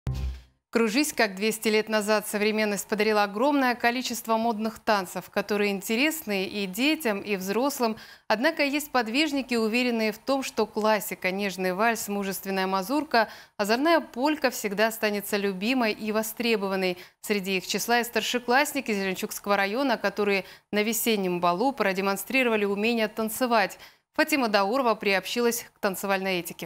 Кружись, как 200 лет назад, современность подарила огромное количество модных танцев, которые интересны и детям, и взрослым. Однако есть подвижники, уверенные в том, что классика, нежный вальс, мужественная мазурка, озорная полька всегда останется любимой и востребованной. Среди их числа и старшеклассники Зеленчукского района, которые на весеннем балу продемонстрировали умение танцевать. Фатима Даурова приобщилась к танцевальной этике.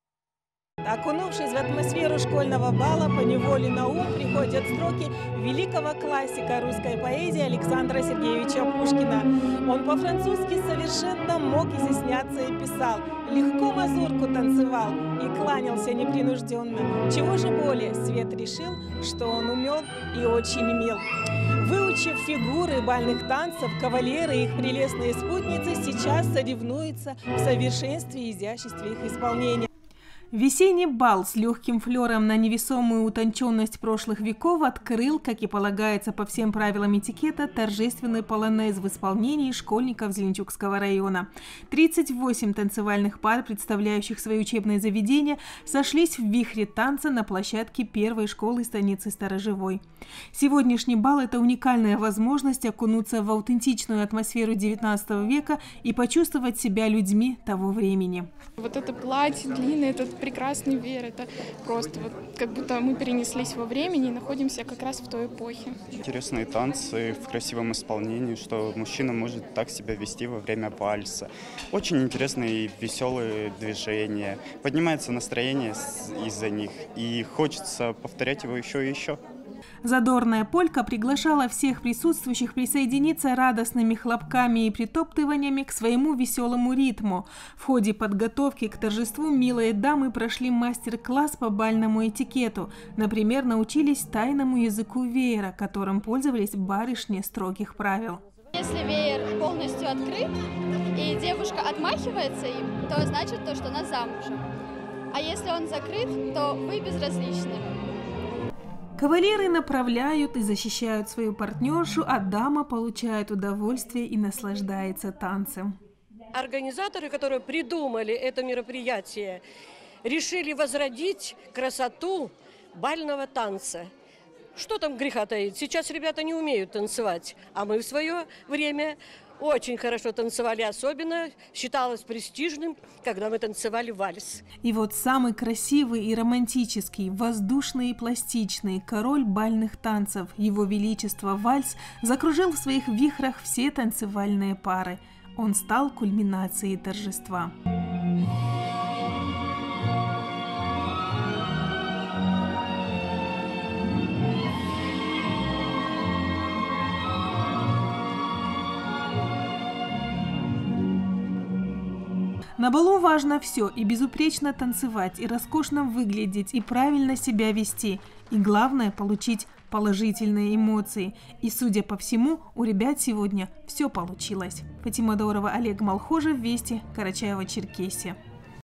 Окунувшись в атмосферу школьного бала, поневоле на ум приходят строки великого классика русской поэзии Александра Сергеевича Пушкина. Он по-французски совершенно мог изъясняться и писал. Легко мазурку танцевал и кланялся непринужденно. Чего же более, свет решил, что он умен и очень мил. Выучив фигуры бальных танцев, кавалеры и их прелестные спутницы сейчас соревнуются в совершенстве и изяществе их исполнения. Весенний бал с легким флером на невесомую утонченность прошлых веков открыл, как и полагается по всем правилам этикета, торжественный полонез в исполнении школьников Зеленчукского района. 38 танцевальных пар, представляющих свои учебные заведения, сошлись в вихре танца на площадке первой школы станицы Сторожевой. Сегодняшний бал – это уникальная возможность окунуться в аутентичную атмосферу XIX века и почувствовать себя людьми того времени. Вот это платье длинное, этот прекрасный веер, это просто вот как будто мы перенеслись во времени и находимся как раз в той эпохе. Интересные танцы в красивом исполнении, что мужчина может так себя вести во время вальса. Очень интересные и веселые движения. Поднимается настроение из-за них и хочется повторять его еще и еще. Задорная полька приглашала всех присутствующих присоединиться радостными хлопками и притоптываниями к своему веселому ритму. В ходе подготовки к торжеству милые дамы прошли мастер-класс по бальному этикету. Например, научились тайному языку веера, которым пользовались барышни строгих правил. Если веер полностью открыт и девушка отмахивается им, то значит то, что она замужем. А если он закрыт, то вы безразличны. Кавалеры направляют и защищают свою партнершу, а дама получает удовольствие и наслаждается танцем. Организаторы, которые придумали это мероприятие, решили возродить красоту бального танца. Что там греха таить? Сейчас ребята не умеют танцевать, а мы в свое время очень хорошо танцевали, особенно считалось престижным, когда мы танцевали вальс. И вот самый красивый и романтический, воздушный и пластичный король бальных танцев, его величество вальс, закружил в своих вихрах все танцевальные пары. Он стал кульминацией торжества. На балу важно все: и безупречно танцевать, и роскошно выглядеть, и правильно себя вести. И главное – получить положительные эмоции. И, судя по всему, у ребят сегодня все получилось. Фатима Даурова, Олег Малхожев, Вести, Карачаево-Черкесия.